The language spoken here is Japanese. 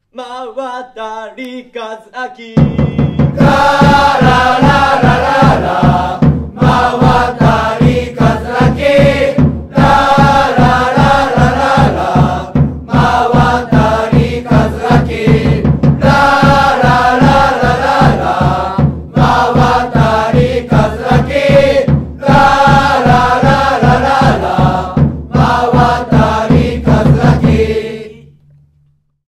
まわたりかずあきララララララまわ